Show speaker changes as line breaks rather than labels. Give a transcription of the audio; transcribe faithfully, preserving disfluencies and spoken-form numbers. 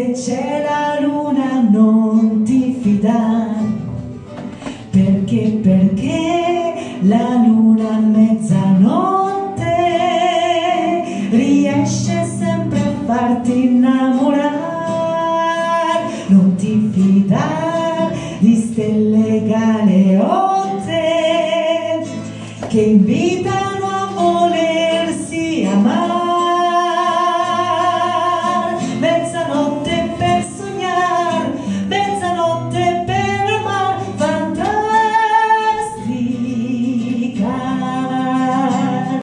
se c'è la luna non ti fidare, perché perché la luna a mezzanotte riesce sempre a farti innamorare. Non ti fidare di stelle galeotte che invitano